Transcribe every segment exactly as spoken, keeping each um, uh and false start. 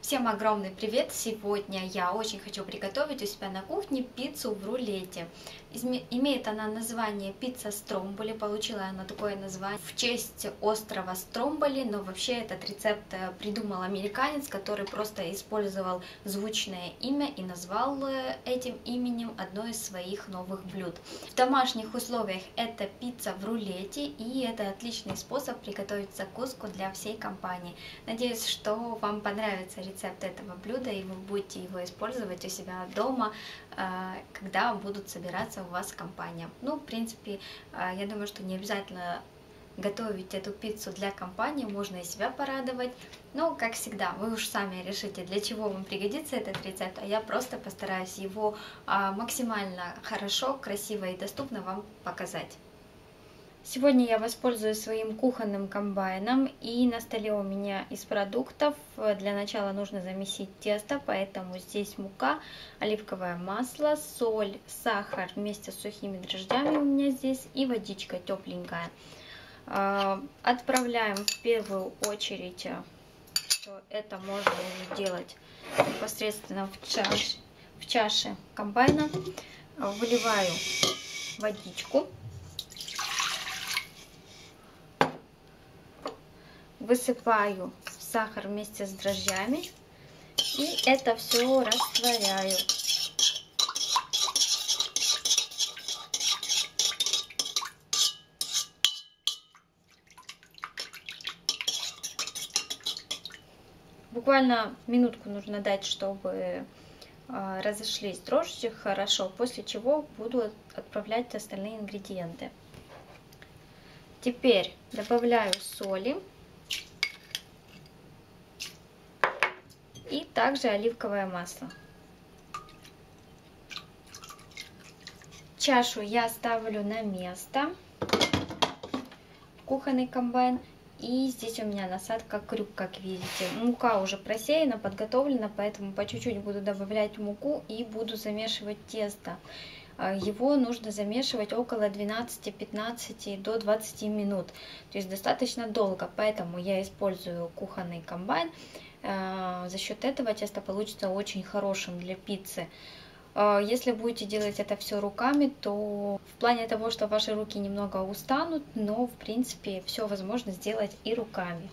Всем огромный привет! Сегодня я очень хочу приготовить у себя на кухне пиццу в рулете. Изме... Имеет она название пицца Стромболи. Получила она такое название в честь острова Стромболи, но вообще этот рецепт придумал американец, который просто использовал звучное имя и назвал этим именем одно из своих новых блюд. В домашних условиях это пицца в рулете, и это отличный способ приготовить закуску для всей компании. Надеюсь, что вам понравится рецепт этого блюда, и вы будете его использовать у себя дома, когда будут собираться у вас компания. Ну, в принципе, я думаю, что не обязательно готовить эту пиццу для компании, можно и себя порадовать. Но, как всегда, вы уж сами решите, для чего вам пригодится этот рецепт, а я просто постараюсь его максимально хорошо, красиво и доступно вам показать. Сегодня я воспользуюсь своим кухонным комбайном, и на столе у меня из продуктов для начала нужно замесить тесто, поэтому здесь мука, оливковое масло, соль, сахар вместе с сухими дрожжами у меня здесь и водичка тепленькая. Отправляем в первую очередь, что это можно уже делать непосредственно в чаше, в чаше комбайна. Выливаю водичку. Высыпаю сахар вместе с дрожжами и это все растворяю. Буквально минутку нужно дать, чтобы разошлись дрожжи хорошо, после чего буду отправлять остальные ингредиенты. Теперь добавляю соли. И также оливковое масло. Чашу я ставлю на место, кухонный комбайн. И здесь у меня насадка крюк, как видите. Мука уже просеяна, подготовлена, поэтому по чуть-чуть буду добавлять муку и буду замешивать тесто. Его нужно замешивать около двенадцати-пятнадцати до двадцати минут. То есть достаточно долго, поэтому я использую кухонный комбайн. За счет этого тесто получится очень хорошим для пиццы. Если будете делать это все руками, то в плане того, что ваши руки немного устанут, но в принципе все возможно сделать и руками.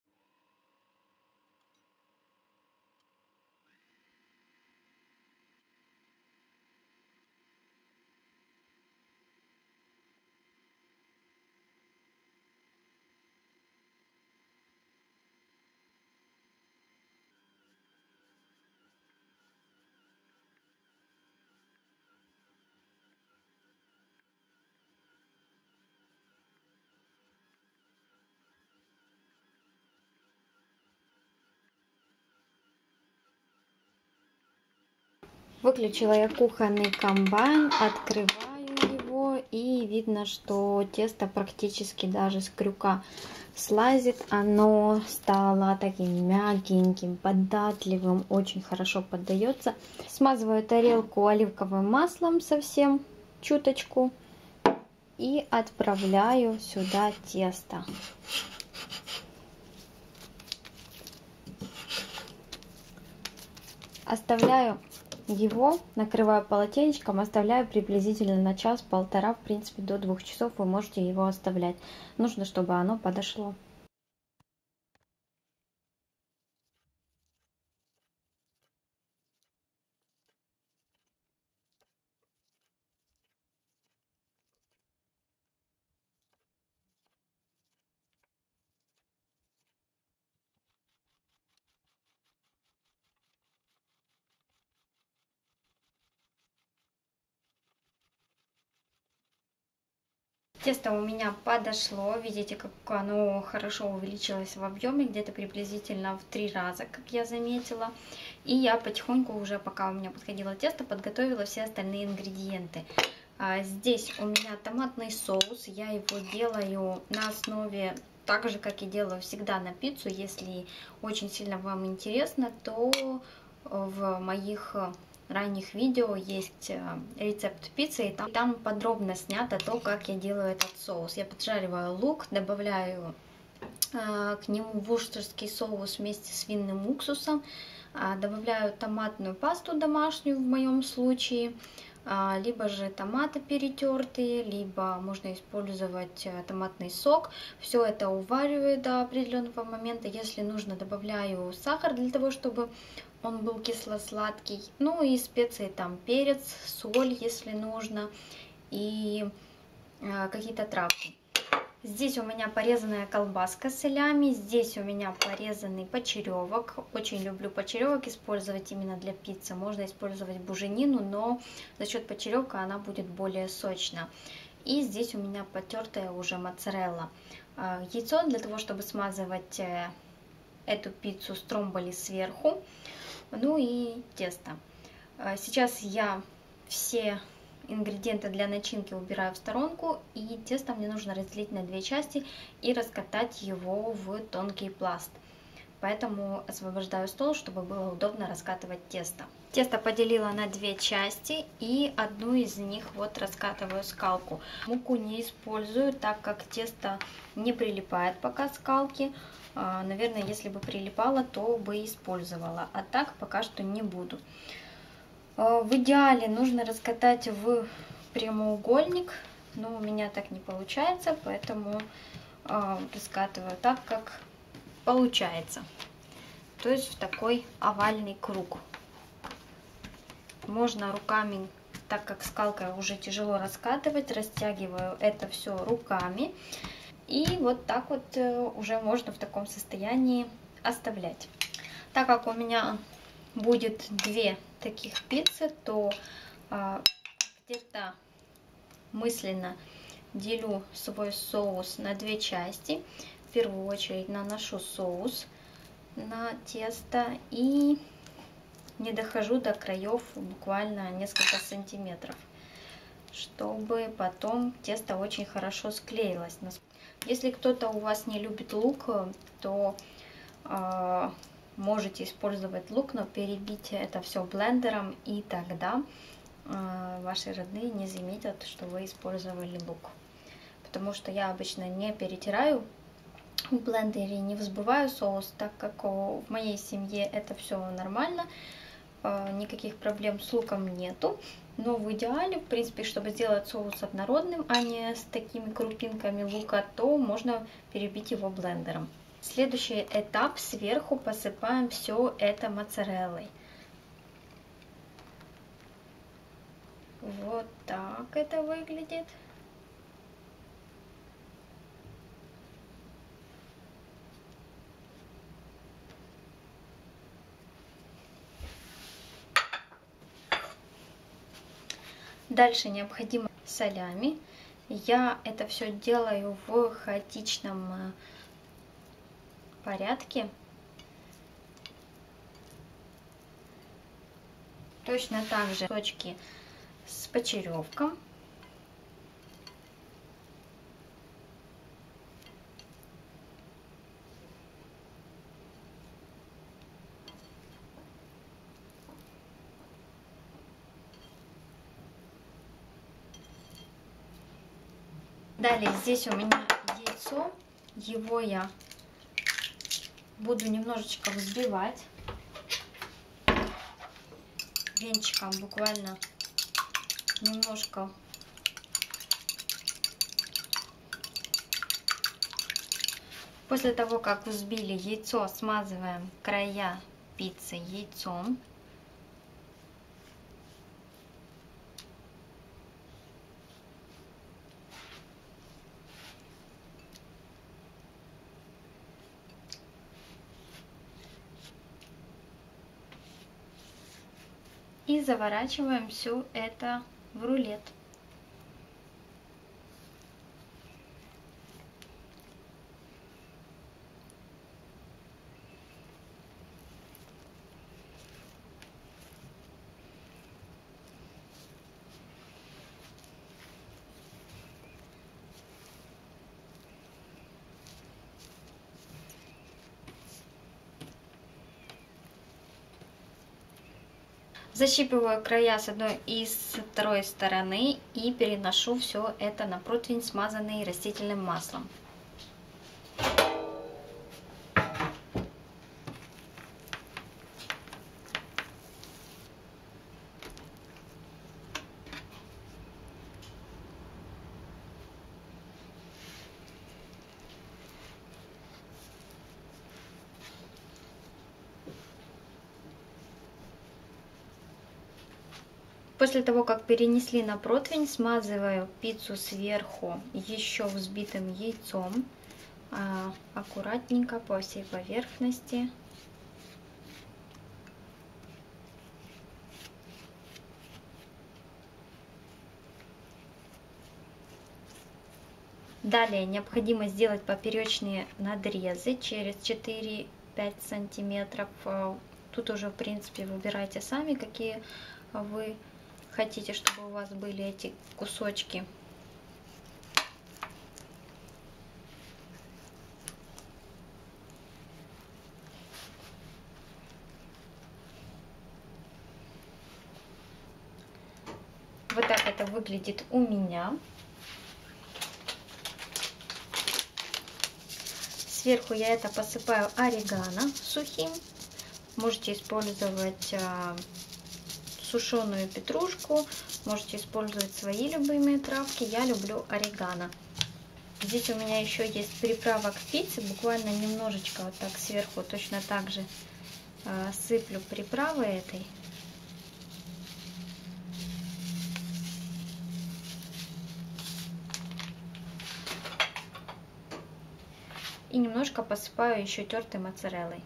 Выключила я кухонный комбайн, открываю его, и видно, что тесто практически даже с крюка слазит. Оно стало таким мягеньким, податливым, очень хорошо поддается. Смазываю тарелку оливковым маслом совсем чуточку и отправляю сюда тесто. Оставляю его, накрываю полотенечком, оставляю приблизительно на час-полтора, в принципе до двух часов вы можете его оставлять. Нужно, чтобы оно подошло. Тесто у меня подошло, видите, как оно хорошо увеличилось в объеме, где-то приблизительно в три раза, как я заметила. И я потихоньку уже, пока у меня подходило тесто, подготовила все остальные ингредиенты. Здесь у меня томатный соус, я его делаю на основе, так же, как и делаю всегда на пиццу. Если очень сильно вам интересно, то в моих ранних видео есть рецепт пиццы, и там, там подробно снято то, как я делаю этот соус. Я поджариваю лук, добавляю э, к нему вуштерский соус вместе с винным уксусом, Добавляю томатную пасту домашнюю в моем случае, либо же томаты перетертые, либо можно использовать томатный сок. Все это увариваю до определенного момента. Если нужно, добавляю сахар для того, чтобы он был кисло-сладкий. Ну и специи, там перец, соль, если нужно, и какие-то травки. Здесь у меня порезанная колбаска с солями, здесь у меня порезанный почеревок. Очень люблю почеревок использовать именно для пиццы. Можно использовать буженину, но за счет почеревка она будет более сочна. И здесь у меня потертая уже моцарелла. Яйцо для того, чтобы смазывать эту пиццу стромболи сверху. Ну и тесто. Сейчас я все ингредиенты для начинки убираю в сторонку, и тесто мне нужно разделить на две части и раскатать его в тонкий пласт. Поэтому освобождаю стол, чтобы было удобно раскатывать тесто. Тесто поделила на две части, и одну из них вот раскатываю скалку. Муку не использую, так как тесто не прилипает пока скалки. Наверное, если бы прилипало, то бы использовала, а так пока что не буду. В идеале нужно раскатать в прямоугольник, но у меня так не получается, поэтому э, раскатываю так, как получается. То есть в такой овальный круг. Можно руками, так как скалкой уже тяжело раскатывать, растягиваю это все руками. И вот так вот э, уже можно в таком состоянии оставлять. Так как у меня будет две таких пиццы, то а, где-то мысленно делю свой соус на две части. В первую очередь наношу соус на тесто и не дохожу до краев буквально несколько сантиметров, чтобы потом тесто очень хорошо склеилось. Если кто-то у вас не любит лук, то а, можете использовать лук, но перебить это все блендером, и тогда э, ваши родные не заметят, что вы использовали лук. Потому что я обычно не перетираю в блендере, не взбиваю соус, так как в моей семье это все нормально, э, никаких проблем с луком нету. Но в идеале, в принципе, чтобы сделать соус однородным, а не с такими крупинками лука, то можно перебить его блендером. Следующий этап: сверху посыпаем все это моцареллой. Вот так это выглядит. Дальше необходимо солями. Я это все делаю в хаотичном порядке. Точно так же кусочки с почеревком. Далее здесь у меня яйцо. Его я буду немножечко взбивать венчиком, буквально немножко. После того, как взбили яйцо, смазываем края пиццы яйцом. И заворачиваем все это в рулет. Защипываю края с одной и с второй стороны и переношу все это на противень, смазанный растительным маслом. После того, как перенесли на противень, смазываю пиццу сверху еще взбитым яйцом, аккуратненько по всей поверхности. Далее необходимо сделать поперечные надрезы через четыре-пять сантиметров. Тут уже, в принципе, выбирайте сами, какие вы хотите, чтобы у вас были эти кусочки. Вот так это выглядит у меня. Сверху я это посыпаю орегано сухим. Можете использовать а, сушеную петрушку, можете использовать свои любимые травки. Я люблю орегано. Здесь у меня еще есть приправа к пицце, буквально немножечко вот так сверху, точно так же а, сыплю приправы этой. И немножко посыпаю еще тертой моцареллой.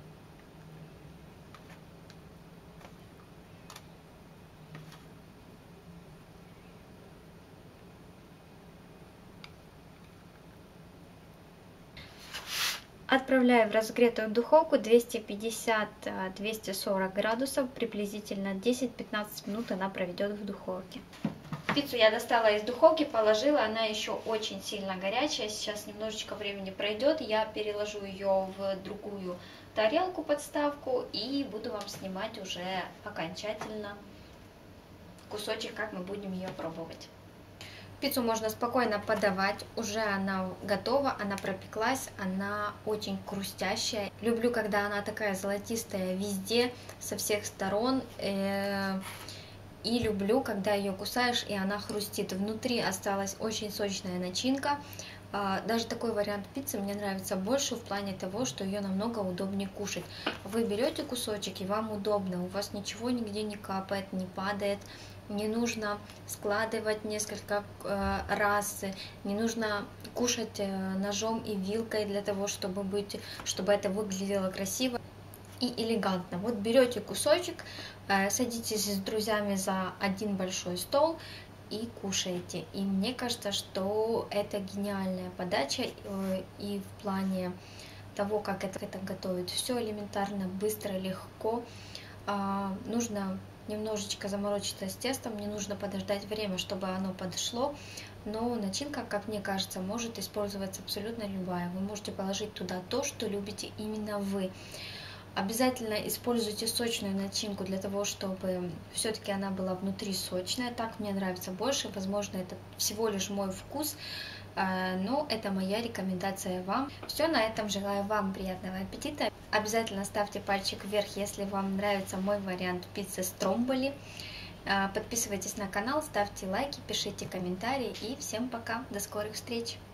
Отправляю в разогретую духовку двести пятьдесят — двести сорок градусов, приблизительно десять-пятнадцать минут она проведет в духовке. Пиццу я достала из духовки, положила, она еще очень сильно горячая, сейчас немножечко времени пройдет, я переложу ее в другую тарелку, подставку, и буду вам снимать уже окончательно кусочек, как мы будем ее пробовать. Пиццу можно спокойно подавать, уже она готова, она пропеклась, она очень хрустящая. Люблю, когда она такая золотистая везде, со всех сторон. И люблю, когда ее кусаешь, и она хрустит. Внутри осталась очень сочная начинка. Даже такой вариант пиццы мне нравится больше в плане того, что ее намного удобнее кушать. Вы берете кусочек, и вам удобно, у вас ничего нигде не капает, не падает. Не нужно складывать несколько раз, не нужно кушать ножом и вилкой для того, чтобы, быть, чтобы это выглядело красиво и элегантно. Вот берете кусочек, садитесь с друзьями за один большой стол и кушаете. И мне кажется, что это гениальная подача и в плане того, как это, это готовить. Все элементарно, быстро, легко. Нужно немножечко заморочиться с тестом, не нужно подождать время, чтобы оно подошло, но начинка, как мне кажется, может использоваться абсолютно любая. Вы можете положить туда то, что любите именно вы. Обязательно используйте сочную начинку для того, чтобы все-таки она была внутри сочная. Так мне нравится больше, возможно, это всего лишь мой вкус, но это моя рекомендация вам. Все, на этом желаю вам приятного аппетита. Обязательно ставьте пальчик вверх, если вам нравится мой вариант пиццы стромболи. Подписывайтесь на канал, ставьте лайки, пишите комментарии и всем пока, до скорых встреч!